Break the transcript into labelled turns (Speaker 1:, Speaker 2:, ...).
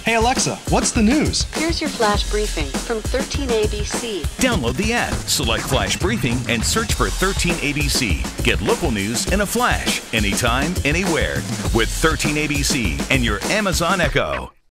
Speaker 1: Hey Alexa, what's the news?
Speaker 2: Here's your flash briefing from 13ABC.
Speaker 3: Download the app, select Flash Briefing, and search for 13ABC. Get local news in a flash, anytime, anywhere, with 13ABC and your Amazon Echo.